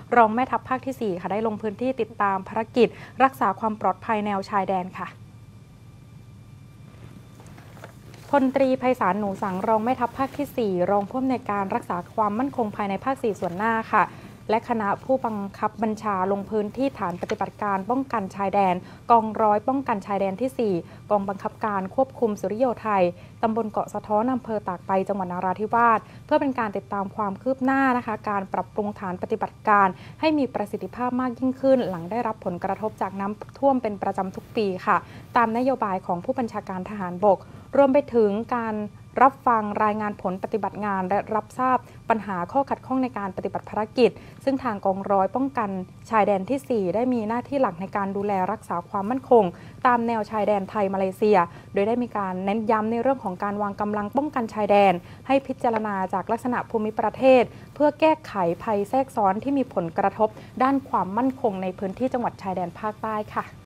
รองแม่ทัพภาคที่ 4 ค่ะได้ลงพื้นที่ติดตามภารกิจรักษาความปลอดภัยแนวชายแดนค่ะพลตรีไพศาลหนูสังรองแม่ทัพภาคที่ 4 รองผู้อำนวยการรักษาความมั่นคงภายในภาค 4 ส่วนหน้าค่ะและคณะผู้บังคับบัญชาลงพื้นที่ฐานปฏิบัติการป้องกันชายแดนกองร้อยป้องกันชายแดนที่ 4 กองบังคับการควบคุมสุริโยไทยตำบลเกาะสะท้อนอำเภอตากใบจังหวัดนราธิวาสเพื่อเป็นการติดตามความคืบหน้านะคะการปรับปรุงฐานปฏิบัติการให้มีประสิทธิภาพมากยิ่งขึ้นหลังได้รับผลกระทบจากน้ำท่วมเป็นประจำทุกปีค่ะตามนโยบายของผู้บัญชาการทหารบกรวมไปถึงการรับฟังรายงานผลปฏิบัติงานและรับทราบปัญหาข้อขัดข้องในการปฏิบัติภารกิจซึ่งทางกองร้อยป้องกันชายแดนที่ 4 ได้มีหน้าที่หลักในการดูแลรักษาความมั่นคงตามแนวชายแดนไทยมาเลเซียโดยได้มีการเน้นย้ำในเรื่องของการวางกำลังป้องกันชายแดนให้พิจารณาจากลักษณะภูมิประเทศเพื่อแก้ไขภัยแทรกซ้อนที่มีผลกระทบด้านความมั่นคงในพื้นที่จังหวัดชายแดนภาคใต้ค่ะ